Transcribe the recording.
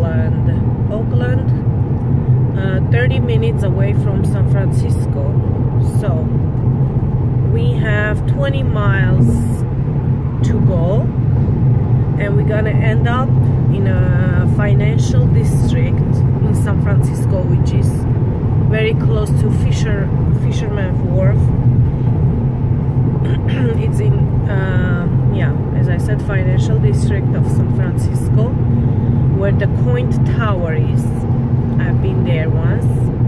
Oakland, 30 minutes away from San Francisco. So we have 20 miles to go, and we're gonna end up in a financial district in San Francisco, which is very close to Fisherman's Wharf. It's in yeah, as I said, financial district of San Francisco, where the Coin Tower is. I've been there once.